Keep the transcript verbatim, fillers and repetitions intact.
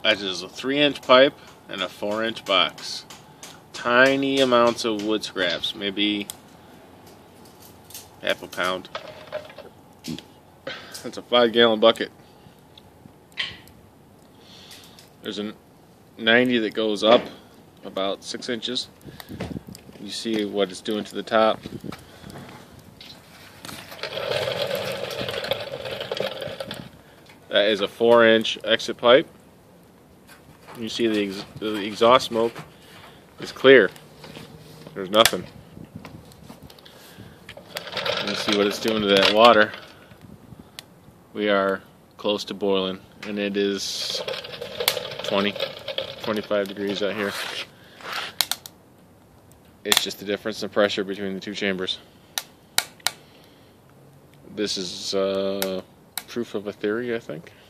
That is a three inch pipe and a four inch box. Tiny amounts of wood scraps, maybe half a pound. That's a five gallon bucket. There's a ninety that goes up about six inches. You see what it's doing to the top. That is a four inch exit pipe. You see the, ex the exhaust smoke is clear. There's nothing. You see what it's doing to that water. We are close to boiling, and it is twenty, twenty-five degrees out here. It's just the difference in pressure between the two chambers. This is uh, proof of a theory, I think.